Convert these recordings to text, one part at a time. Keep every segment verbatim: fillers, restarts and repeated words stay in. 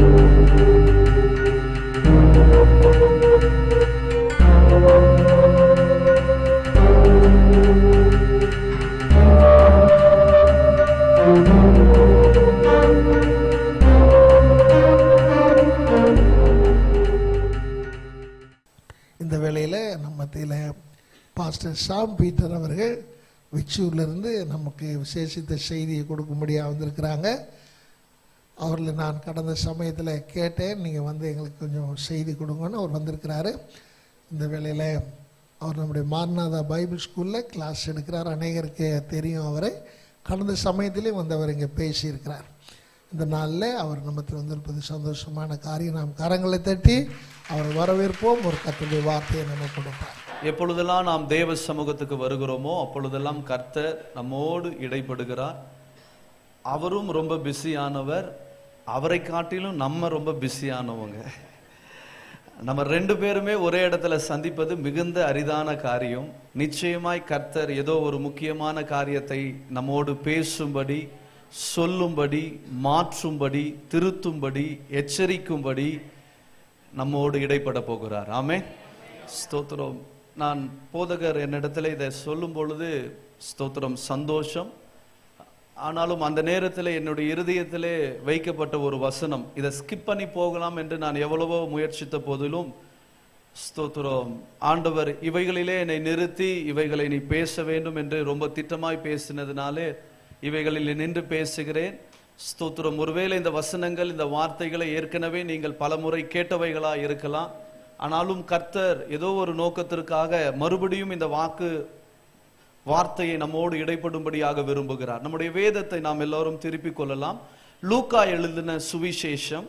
இந்த வேளையில் நம்ம மத்தியில் பாஸ்டர் ஷாம் பீட்டர் அவர்கள் விச்சூர்லேருந்து நமக்கு விசேஷித்த செய்தியை கொடுக்கும்படியாக வந்திருக்கிறாங்க. அவரில் நான் கடந்த சமயத்தில் கேட்டேன், நீங்கள் வந்து எங்களுக்கு கொஞ்சம் செய்தி கொடுங்கன்னு அவர் வந்திருக்கிறாரு. இந்த வேளையில் அவர் நம்முடைய மார்நாதா பைபிள் ஸ்கூலில் கிளாஸ் எடுக்கிறார். அநேகருக்கு தெரியும் அவரை. கடந்த சமயத்திலே வந்து அவர் இங்கே பேசியிருக்கிறார். இந்த நாளில் அவர் நம்மத்தில் வந்திருப்பது சந்தோஷமான காரியம். நாம் கரங்களை தட்டி அவரை வரவேற்போம். ஒரு கர்த்தருடைய வார்த்தையை நம்ம கொடுப்பார். எப்பொழுதெல்லாம் நாம் தேவ சமூகத்துக்கு வருகிறோமோ அப்பொழுதெல்லாம் கர்த்தர் நம்மோடு இடைப்படுகிறார். அவரும் ரொம்ப பிஸியானவர், அவரை காட்டிலும் நம்ம ரொம்ப பிஸியானவங்க. நம்ம ரெண்டு பேருமே ஒரே இடத்துல சந்திப்பது மிகுந்த அரிதான காரியம். நிச்சயமாய் கர்த்தர் ஏதோ ஒரு முக்கியமான காரியத்தை நம்மோடு பேசும்படி, சொல்லும்படி, மாற்றும்படி, திருத்தும்படி, எச்சரிக்கும்படி நம்மோடு இடைப்பட போகிறார். ஆமே, ஸ்தோத்திரம். நான் போதகர் என்னிடத்துல இதை சொல்லும் பொழுது ஸ்தோத்திரம் சந்தோஷம். ஆனாலும் அந்த நேரத்தில் என்னுடைய இருதயத்திலே வைக்கப்பட்ட ஒரு வசனம், இதை ஸ்கிப் பண்ணி போகலாம் என்று நான் எவ்வளவோ முயற்சித்த போதிலும் ஸ்தோத்திரம் ஆண்டவர் இவைகளிலே என்னை நிறுத்தி இவைகளை நீ பேச வேண்டும் என்று ரொம்ப திட்டமாய் பேசினதுனாலே இவைகளில் நின்று பேசுகிறேன். ஸ்தோத்திரம். ஒருவேளை இந்த வசனங்கள், இந்த வார்த்தைகளை ஏற்கனவே நீங்கள் பல முறை கேட்டவைகளா இருக்கலாம். ஆனாலும் கர்த்தர் ஏதோ ஒரு நோக்கத்திற்காக மறுபடியும் இந்த வாக்கு வார்த்தையை நம்மோடு இடைப்படும்படியாக விரும்புகிறார். நம்முடைய வேதத்தை நாம் எல்லோரும் திருப்பிக் கொள்ளலாம். லூக்கா எழுதின சுவிசேஷம்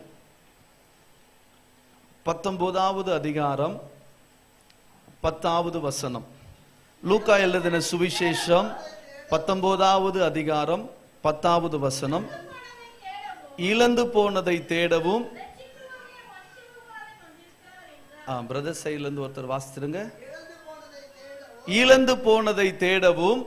பத்தொன்பதாவது அதிகாரம் பத்தாவது வசனம். லூக்கா எழுதின சுவிசேஷம் பத்தொன்பதாவது அதிகாரம் பத்தாவது வசனம். இழந்து போனதை தேடவும், பிரதர் சைட்லேருந்து ஒருத்தர் வாசிச்சிருங்க. இழந்து போனதை தேடவும்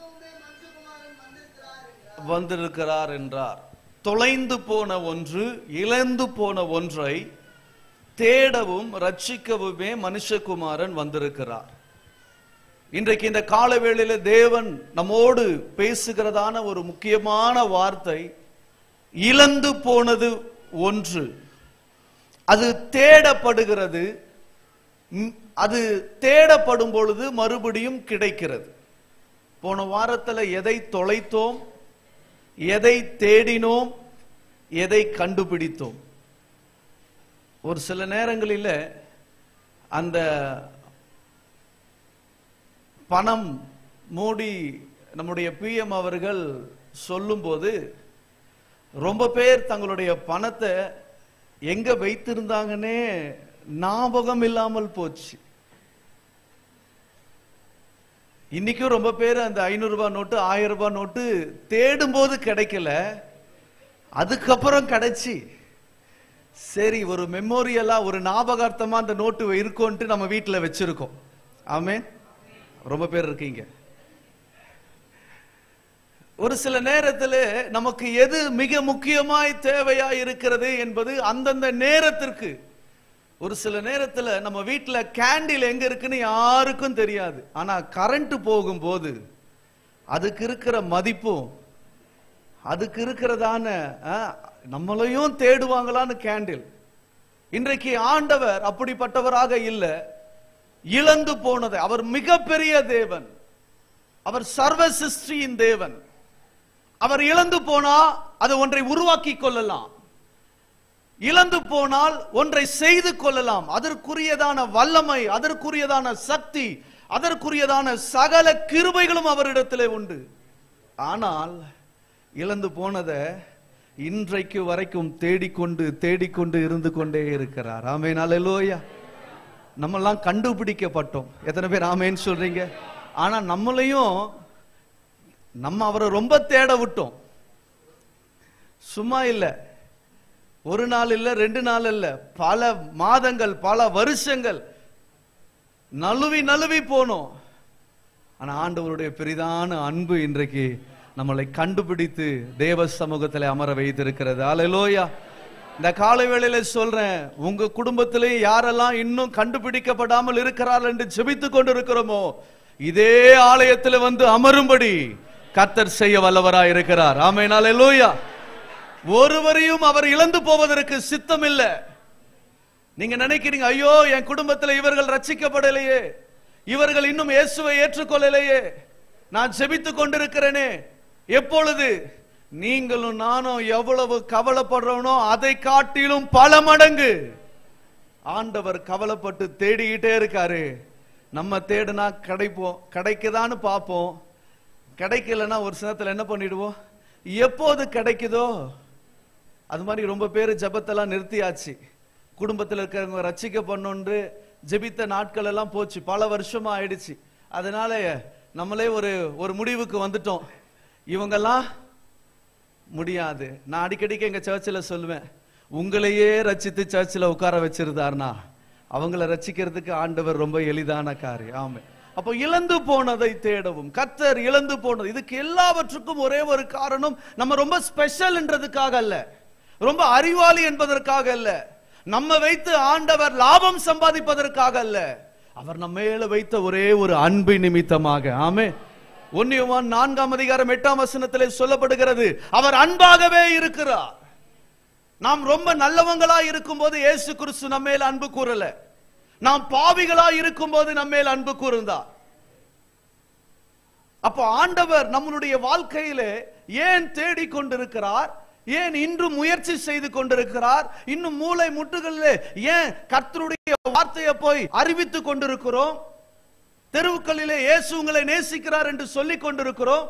வந்திருக்கிறார் என்றார். தொலைந்து போன ஒன்று, இழந்து போன ஒன்றை தேடவும் ரட்சிக்கவுமே மனுஷகுமாரன் வந்திருக்கிறார். இன்றைக்கு இந்த கால வேளையில தேவன் நம்மோடு பேசுகிறதான ஒரு முக்கியமான வார்த்தை, இழந்து போனது ஒன்று, அது தேடப்படுகிறது. அது தேடப்படும் பொழுது மறுபடியும் கிடைக்கிறது. போன வாரத்தில் எதை தொலைத்தோம், எதை தேடினோம், எதை கண்டுபிடித்தோம். ஒரு சில நேரங்களில் அந்த பணம் மூடி நம்முடைய பிஎம் அவர்கள் சொல்லும்போது ரொம்ப பேர் தங்களுடைய பணத்தை எங்க வைத்திருந்தாங்கன்னே ஞாபகம் இல்லாமல் போச்சு. இன்னைக்கும் ரொம்ப பேர் அந்த ஐநூறு ரூபாய் நோட்டு, ஆயிரம் ரூபாய் நோட்டு தேடும் போது கிடைக்கல, அதுக்கப்புறம் கிடைச்சி சரி ஒரு மெமோரியலா ஒரு ஞாபகார்த்தமா அந்த நோட்டு இருக்கும்ட்டு நம்ம வீட்டில் வச்சிருக்கோம். ஆமென். ரொம்ப பேர் இருக்கீங்க. ஒரு சில நேரத்தில் நமக்கு எது மிக முக்கியமாய் தேவையா இருக்கிறது என்பது அந்தந்த நேரத்திற்கு. ஒரு சில நேரத்தில் நம்ம வீட்டில் கேண்டில் எங்க இருக்குன்னு யாருக்கும் தெரியாது. ஆனா கரண்ட் போகும்போது அதுக்கு இருக்கிற மதிப்பும், அதுக்கு இருக்கிறதான நம்மளையும் தேடுவாங்களான்னு கேண்டில். இன்றைக்கு ஆண்டவர் அப்படிப்பட்டவராக இல்லை. இழந்து போனதை, அவர் மிகப்பெரிய தேவன், அவர் சர்வ சிருஷ்டியின் தேவன். அவர் இழந்து போனா அது ஒன்றை உருவாக்கி கொள்ளலாம், இழந்து போனால் ஒன்றை செய்து கொள்ளலாம். அதற்குரியதான வல்லமை, அதற்குரியதான சக்தி, அதற்குரியதான சகல கிருபைகளும் அவரிடத்திலே உண்டு. ஆனால் இழந்து போனதை இன்றைக்கு வரைக்கும் தேடிக்கொண்டு தேடிக்கொண்டு இருந்து கொண்டே இருக்கிறார். ஆமென். அல்லேலூயா. நம்மெல்லாம் கண்டுபிடிக்கப்பட்டோம். எத்தனை பேர் ஆமென்னு சொல்றீங்க? ஆனா நம்மளையும் நம்ம அவரை ரொம்ப தேட விட்டோம். சும்மா இல்ல, ஒரு நாள் இல்ல, ரெண்டு நாள் இல்ல, பல மாதங்கள், பல வருஷங்கள் நழுவி நழுவி போனோம். ஆனா ஆண்டவருடைய பெரிதான அன்பு இன்றைக்கு நம்மளை கண்டுபிடித்து தேவ சமூகத்தில் அமர வைத்திருக்கிறது. அல்லேலூயா. இந்த காலை வேளையில சொல்றேன், உங்க குடும்பத்திலே யாரெல்லாம் இன்னும் கண்டுபிடிக்கப்படாமல் இருக்கிறார்கள் என்று ஜெபித்துக் கொண்டிருக்கிறோமோ, இதே ஆலயத்தில் வந்து அமரும்படி கர்த்தர் செய்ய வல்லவராய் இருக்கிறார். ஆமென், அல்லேலூயா. ஒருவரையும் அவர் இழந்து போவதற்கு சித்தம் இல்லை. நீங்க நினைக்கிறீங்க, ஐயோ என் குடும்பத்தில் இவர்கள் ரட்சிக்கப்படலையே, இவர்கள் இன்னும் இயேசுவை ஏற்றுக்கொள்ளலையே, நான் ஜெபித்துக் கொண்டிருக்கிறேனே. எப்பொழுது நீங்களும் நானும் எவ்வளவு கவலைப்படுறோனோ அதை காட்டிலும் பல மடங்கு ஆண்டவர் கவலைப்பட்டு தேடிக்கிட்டே இருக்காரு. நம்ம தேடுனா கிடைப்போம், கிடைக்குதான்னு பார்ப்போம். கிடைக்கலன்னா ஒரு சிலத்துல என்ன பண்ணிடுவோம், எப்போது கிடைக்குதோ அது மாதிரி ரொம்ப பேர் ஜெபத்தெல்லாம் நிறுத்தியாச்சு. குடும்பத்தில் இருக்கிறவங்க ரட்சிக்க பண்ணு ஜெபித்த நாட்கள் எல்லாம் போச்சு, பல வருஷமா ஆயிடுச்சு. அதனால நம்மளே ஒரு ஒரு முடிவுக்கு வந்துட்டோம், இவங்கெல்லாம் முடியாது. நான் அடிக்கடிக்கு எங்க சர்ச்சில் சொல்லுவேன், உங்களையே ரட்சித்து சர்ச்சில் உட்கார வச்சிருந்தார்னா அவங்கள ரட்சிக்கிறதுக்கு ஆண்டவர் ரொம்ப எளிதான காரியம். ஆமே. அப்போ இழந்து போனதை தேடவும், கர்த்தர் இழந்து போனது, இதுக்கு எல்லாவற்றுக்கும் ஒரே ஒரு காரணம், நம்ம ரொம்ப ஸ்பெஷல் என்றதுக்காக அல்ல, ரொம்ப அறிவாளி என்பதற்காக அல்ல, நம்ம வைத்து ஆண்டவர் லாபம் சம்பாதிப்பதற்காக அல்ல, அவர் நம்ம மேல வைத்த ஒரே ஒரு அன்பு நிமித்தமாக. ஆமே. ஒன்னு யோவான் நான்காம் அதிகாரம் எட்டாம் வசனத்திலே சொல்லப்படுகிறது, அவர் அன்பாகவே இருக்கிறார். நாம் ரொம்ப நல்லவங்களா இருக்கும் போது இயேசு கிறிஸ்து நம்ம மேல் அன்பு கூறல, நாம் பாவிகளா இருக்கும் போது நம்ம மேல் அன்பு கூர்ந்தார். அப்போ ஆண்டவர் நம்மளுடைய வாழ்க்கையிலே ஏன் தேடிக்கொண்டிருக்கிறார், ஏன் இன்றும் முயற்சி செய்து கொண்டிருக்கிறார், இன்னும் மூளை முட்டுகளிலே ஏன் கர்த்தருடைய வார்த்தையை போய் அறிவித்துக் கொண்டிருக்கிறோம், தெருவுக்களிலே இயேசு உங்களை நேசிக்கிறார் என்று சொல்லிக் கொண்டிருக்கிறோம்.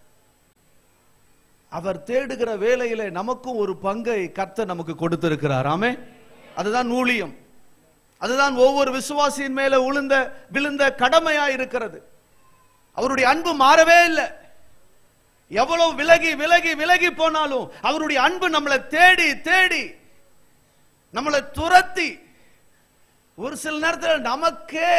அவர் தேடுகிற வேளையிலே நமக்கும் ஒரு பங்கை கர்த்தர் நமக்கு கொடுத்திருக்கிறார். ஆமே. அதுதான் ஊழியம், அதுதான் ஒவ்வொரு விசுவாசியின் மேல விழுந்த விழுந்த கடமையா இருக்கிறது. அவருடைய அன்பு மாறவே இல்லை. எவ்வளவு விலகி விலகி விலகி போனாலும் அவருடைய அன்பு நம்மளை தேடி தேடி நம்மளை துரத்தி, ஒரு சில நேரத்தில் நமக்கே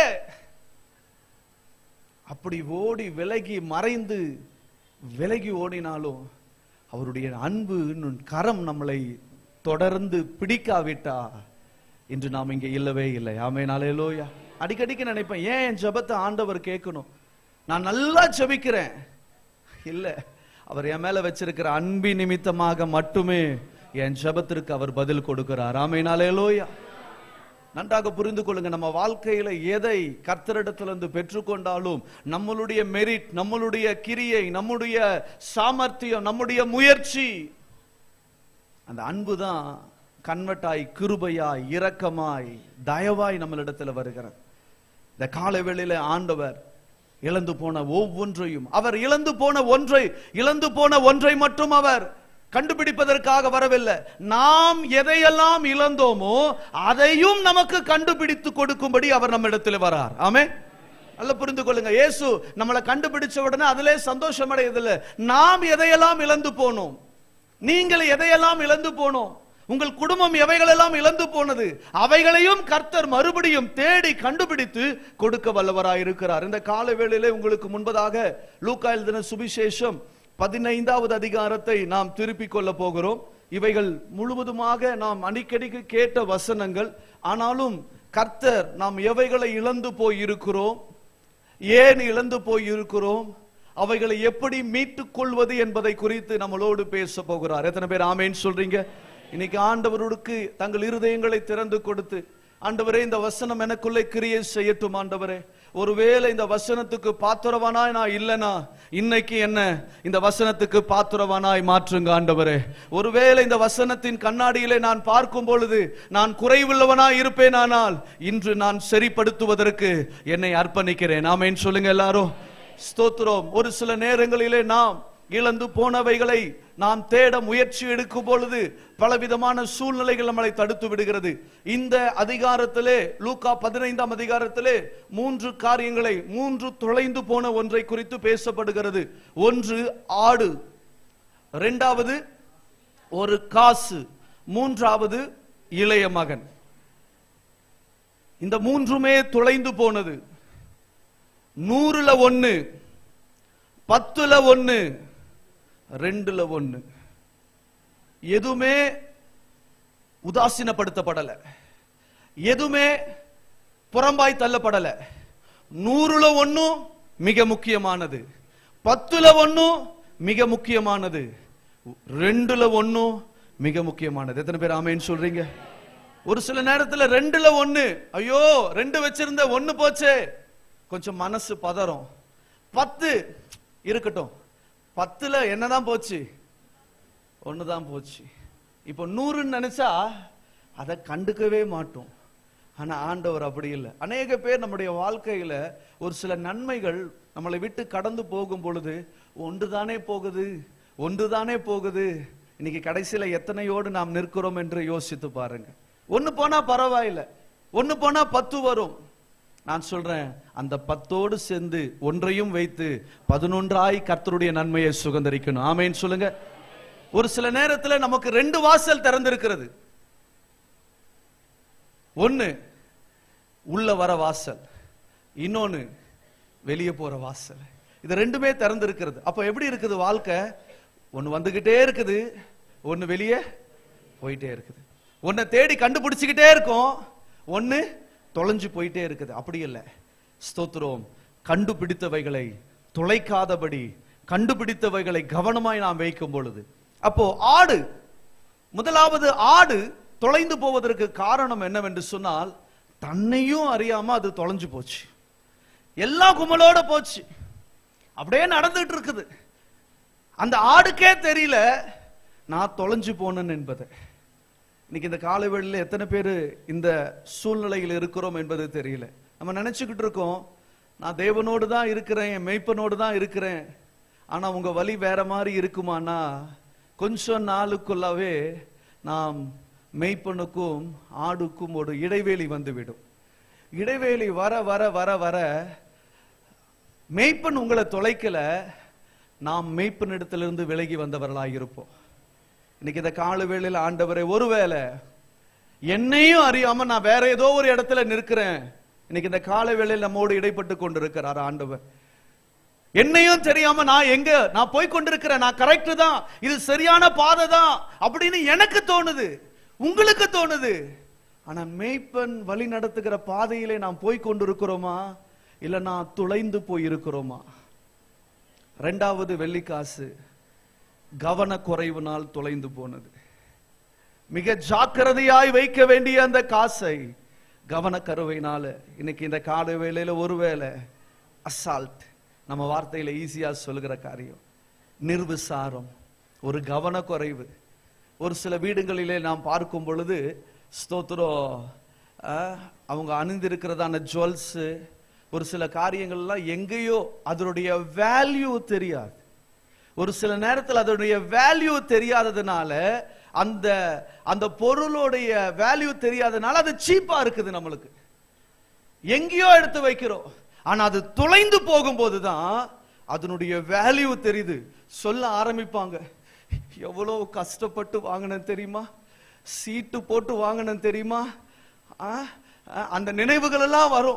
அப்படி ஓடி விலகி மறைந்து விலகி ஓடினாலும் அவருடைய அன்பு கரம் நம்மளை தொடர்ந்து பிடிக்காவிட்டா இன்று நாம் இங்கே இல்லவே இல்லை. ஆமென், அல்லேலூயா. அடிக்கடிக்கு நினைப்பேன், ஏன் என் ஜெபத்தை ஆண்டவர் கேட்கணும், நான் நல்லா ஜெபிக்கிறேன். இல்ல, அவர் என் மேல வச்சிருக்கிற அன்பின் நிமித்தமாக மட்டுமே என் ஜெபத்திற்கு அவர் பதில் கொடுக்கிறார். ஆமென், அல்லேலூயா. நன்றாக புரிந்து கொள்ளுங்க, நம்ம வாழ்க்கையில எதை கர்த்தரிடத்திலிருந்து பெற்றுக்கொண்டாலும் நம்மளுடைய மெரிட், நம்மளுடைய கிரியை, நம்முடைய சாமர்த்தியம், நம்முடைய முயற்சி, அந்த அன்பு தான் கன்வெர்ட்டாய் கிருபையாய் இரக்கமாய் தயவாய் நம்மளிடத்தில் வருகிறது. இந்த காலை வேளையில ஆண்டவர் இழந்து போன ஒவ்வொன்றையும், அவர் இழந்து போன ஒன்றை இழந்து போன ஒன்றை மட்டும் அவர் கண்டுபிடிப்பதற்காக வரவில்லை, நாம் எதையெல்லாம் இழந்தோமோ அதையும் நமக்கு கண்டுபிடித்து கொடுக்கும்படி அவர் நம்ம இடத்துல வரார். ஆமே. நல்லா புரிந்து கொள்ளுங்க, இயேசு நம்மளை கண்டுபிடிச்ச உடனே அதிலே சந்தோஷம் அடையதில்லை. நாம் எதையெல்லாம் இழந்து போனோம், நீங்கள் எதையெல்லாம் இழந்து போனோம், உங்கள் குடும்பம் எவைகளெல்லாம் இழந்து போனது, அவைகளையும் கர்த்தர் மறுபடியும் தேடி கண்டுபிடித்து கொடுக்க வல்லவராய் இருக்கிறார். இந்த கால வேளையிலே உங்களுக்கு முன்பதாக லூக்கா எழுதின சுவிசேஷம் பதினைந்தாவது அதிகாரத்தை நாம் திருப்பிக் கொள்ள போகிறோம். இவைகள் முழுவதுமாக நாம் அடிக்கடிக்கு கேட்ட வசனங்கள். ஆனாலும் கர்த்தர் நாம் எவைகளை இழந்து போய் இருக்கிறோம், ஏன் இழந்து போய் இருக்கிறோம், அவைகளை எப்படி மீட்டுக் கொள்வது என்பதை குறித்து நம்மளோடு பேச போகிறார். எத்தனை பேர் ஆமேன் சொல்றீங்க? இன்னைக்கு ஆண்டவருக்கு தங்கள் இருதயங்களை திறந்து கொடுத்து, ஆண்டவரே இந்த வசனம் எனக்குள்ளே கிரியை செய்யட்டும் ஆண்டவரே, ஒருவேளை இந்த வசனத்துக்கு பாத்திரவானாய் நான் இல்லைனா இன்னைக்கு என்ன இந்த வசனத்துக்கு பாத்திரவானாய் மாற்றுங்க ஆண்டவரே. ஒருவேளை இந்த வசனத்தின் கண்ணாடியிலே நான் பார்க்கும் பொழுது நான் குறைவுள்ளவனாய் இருப்பேனானால் இன்று நான் சரிப்படுத்துவதற்கு என்னை அர்ப்பணிக்கிறேன். ஆமென் சொல்லுங்க எல்லாரும். ஸ்தோத்திரம். ஒரு சில நேரங்களிலே நாம் இழந்து போனவைகளை நாம் தேட முயற்சி எடுக்கும் பொழுது பலவிதமான சூழ்நிலைகள் நம்மளை தடுத்து விடுகிறது. இந்த அதிகாரத்திலே, லூக்கா பதினைந்தாம் அதிகாரத்திலே மூன்று காரியங்களை, மூன்று தொலைந்து போன ஒன்றை குறித்து பேசப்படுகிறது. ஒன்று ஆடு, இரண்டாவது ஒரு காசு, மூன்றாவது இளைய மகன். இந்த மூன்றுமே தொலைந்து போனது. நூறுல ஒன்னு, பத்துல ஒன்னு, ரெண்டுல ஒன்னு. எதுவுமே உதாசீனப்படுத்தப்படல, எதுவுமே புறம்பாய் தள்ளப்படல. நூறுல ஒன்னும் மிக முக்கியமானது, பத்துல ஒன்னும் மிக முக்கியமானது, ரெண்டுல ஒன்னும் மிக முக்கியமானது. எத்தனை பேர் ஆமேன்னு சொல்றீங்க? ஒரு சில நேரத்துல ரெண்டுல ஒண்ணு, ஐயோ ரெண்டு வச்சிருந்த ஒண்ணு போச்சே, கொஞ்சம் மனசு பதறும். பத்து இருக்கட்டும், பத்துல என்னதான் போச்சு? ஒண்ணுதான் போச்சு. இப்போ நூறுன்னு நினைச்சா அதை கண்டுக்கவே மாட்டோம். ஆனா ஆண்டவர் அப்படி இல்லை. அநேக பேர் நம்முடைய வாழ்க்கையில ஒரு சில நன்மைகள் நம்மளை விட்டு கடந்து போகும் பொழுது ஒன்றுதானே போகுது, ஒன்றுதானே போகுது, இன்னைக்கு கடைசியில எத்தனையோடு நாம் நிற்கிறோம் என்று யோசித்து பாருங்க. ஒண்ணு போனா பரவாயில்லை, ஒண்ணு போனா பத்து வரும். நான் சொல்றேன், அந்த பத்தோடு சேர்ந்து ஒன்றையும் வைத்து பதினொன்றாய் கர்த்தருடைய நன்மையை சுகந்தரிக்கணும். ஆமேன்னு சொல்லுங்க. ஒரு சில நேரத்துல நமக்கு ரெண்டு வாசல் திறந்திருக்கிறது. ஒன்னு உள்ள வர வாசல், இன்னொன்னு வெளியே போற வாசல். இது ரெண்டுமே திறந்திருக்கிறது. அப்ப எப்படி இருக்குது வாழ்க்கை? ஒன்னு வந்துகிட்டே இருக்குது, ஒன்னு வெளியே போயிட்டே இருக்குது. ஒன்னை தேடி கண்டுபிடிச்சுக்கிட்டே இருக்கும், ஒன்னு தொலைஞ்சு போயிட்டே இருக்குது. அப்படி இல்லை. ஸ்தோத்திரம். கண்டுபிடித்தவைகளை தொலைக்காதபடி கண்டுபிடித்தவைகளை கவனமாய் நாம் வைக்கும் பொழுது, அப்போ ஆடு, முதலாவது ஆடு தொலைந்து போவதற்கு காரணம் என்னவென்று சொன்னால், தன்னையும் அறியாம அது தொலைஞ்சு போச்சு. எல்லா கும்பலோட போச்சு, அப்படியே நடந்துட்டு இருக்குது. அந்த ஆடுக்கே தெரியல நான் தொலைஞ்சு போனேன் என்பது. இன்னைக்கு இந்த காலை வேளையில எத்தனை பேர் இந்த சூழ்நிலையில் இருக்கிறோம் என்பது தெரியல. நம்ம நினைச்சுக்கிட்டு இருக்கோம், நான் தேவனோடு தான் இருக்கிறேன், என் மெய்ப்பனோடு தான் இருக்கிறேன். ஆனா உங்க வழி வேற மாதிரி இருக்குமானா, கொஞ்சம் நாளுக்குள்ளவே நாம் மெய்ப்பனுக்கும் ஆடுக்கும் ஒரு இடைவேளி வந்துவிடும். இடைவேளி வர வர வர வர மெய்ப்பன் உங்களை தொலைக்கல, நாம் மெய்ப்பனிடத்திலிருந்து விலகி வந்தவர்களாக இருப்போம். இன்னைக்கு இந்த கால வேளையில ஆண்டவரே, ஒருவேளை என்னையும் அறியாம நான் வேற ஏதோ ஒரு இடத்துல நிற்கிறேன். இன்னைக்கு இந்த கால வேளையில் நம்மோடு இடைப்பட்டு கொண்டிருக்கிறார் ஆண்டவர். என்னையும் தெரியாம நான் எங்க நான் போய் கொண்டிருக்கிறேன், நான் கரெக்ட் தான், இது சரியான பாதை தான் அப்படின்னு எனக்கு தோணுது, உங்களுக்கு தோணுது. ஆனா மேய்ப்பன் வழி நடத்துகிற பாதையிலே நாம் போய் கொண்டிருக்கிறோமா, இல்ல நான் துளைந்து போயிருக்கிறோமா? இரண்டாவது வெள்ளிக்காசு கவன குறைவினால் தொலைந்து போனது. மிக ஜாக்கிரதையாய் வைக்க வேண்டிய அந்த காசை கவன கருவைனால இன்னைக்கு இந்த கால வேளையில ஒருவேளை அசால்ட், நம்ம வார்த்தையில ஈஸியா சொல்லுகிற காரியம், நிர்விசாரம், ஒரு கவன குறைவு. ஒரு சில வீடுகளிலே நாம் பார்க்கும் பொழுது ஸ்தோத்திரம், அவங்க அணிந்திருக்கிறதான ஜுவல்ஸ், ஒரு சில காரியங்கள்லாம் எங்கேயோ அதனுடைய வேல்யூ தெரியாது. ஒரு சில நேரத்தில் அதனுடைய வேல்யூ தெரியாததுனால, அந்த அந்த பொருளுடைய வேல்யூ தெரியாததுனால அது சீப்பா இருக்குது. நம்மளுக்கு எங்கேயோ எடுத்து வைக்கிறோம், ஆனா அது தொலைந்து போகும்போதுதான் அதனுடைய வேல்யூ தெரியுது. சொல்ல ஆரம்பிப்பாங்க, எவ்வளவு கஷ்டப்பட்டு வாங்கினேன் தெரியுமா, சீட்டு போட்டு வாங்கினேன் தெரியுமா, அந்த நினைவுகள் எல்லாம் வரும்.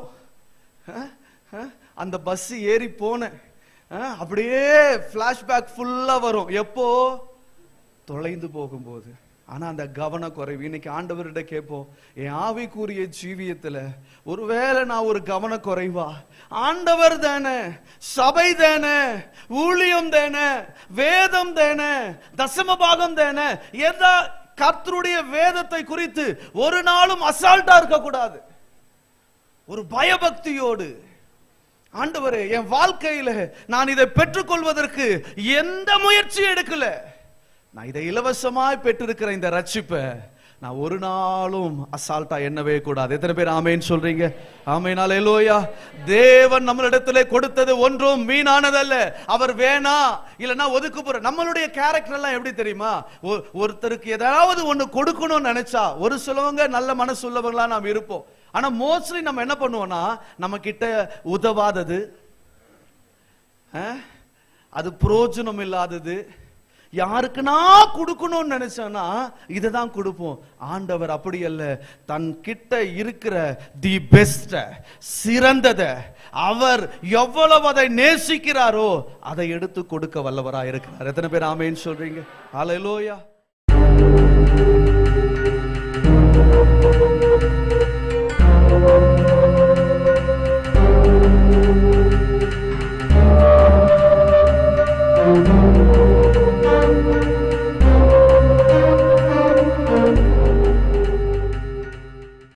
அந்த பஸ் ஏறி போனேன், அப்படியே பிளாஷ்பேக் ஃபுல்லா வரும். எப்போ? தொலைந்து போகும்போது. ஆனா அந்த கவன குறைவு. இன்னைக்கு ஆண்டவர்கிட்ட கேட்போம், என் ஆவிக்குரிய ஜீவியத்துல ஒருவேளை நான் ஒரு கவன குறைவா, ஆண்டவர் தானே, சபை தானே, ஊழியம் தானே, வேதம் தானே, தசம பாகம் தானே, எதா கர்த்தருடைய வேதத்தை குறித்து ஒரு நாளும் அசால்ட்டா இருக்க கூடாது. ஒரு பயபக்தியோடு, ஆண்டவரே என் வாழ்க்கையில நான் இதை பெற்றுக்கொள்வதற்கு எந்த முயற்சியும் எடுக்கல, நான் இதை இலவசமாய் பெற்றிருக்கிற இந்த ரட்சிப்பை நான் ஒரு நாளும் அசால்ட்டா எண்ணவே கூடாது. எத்தனை பேர் ஆமேன்னு சொல்றீங்க? ஆமேன், அல்லேலூயா. தேவன் நம்மளிடத்திலே கொடுத்தது ஒன்றும் வீணானதல்ல. அவர் வேணா இல்லைன்னா ஒதுக்கு போற. நம்மளுடைய கேரக்டர் எல்லாம் எப்படி தெரியுமா, ஒருத்தருக்கு ஏதாவது ஒண்ணு கொடுக்கணும்னு நினைச்சா ஒரு சிலவங்க நல்ல மனசு உள்ளவங்களா நாம் இருப்போம். ஆனா மோஸ்ட்லி நம்ம என்ன பண்ணுவோம்னா, நம்ம கிட்ட உதவாதது, அது பிரயோஜனம் இல்லாதது, யாருக்கு நான் கொடுக்கணும்னு நினைச்சேன்னா இதைதான் கொடுப்போம். ஆண்டவர் அப்படி அல்ல, தன் கிட்ட இருக்கிற தி பெஸ்ட், சிறந்தத, அவர் எவ்வளவு அதை நேசிக்கிறாரோ அதை எடுத்து கொடுக்க வல்லவராக இருக்கிறார். எத்தனை பேர் ஆமேன்னு சொல்றீங்க? அல்லேலூயா.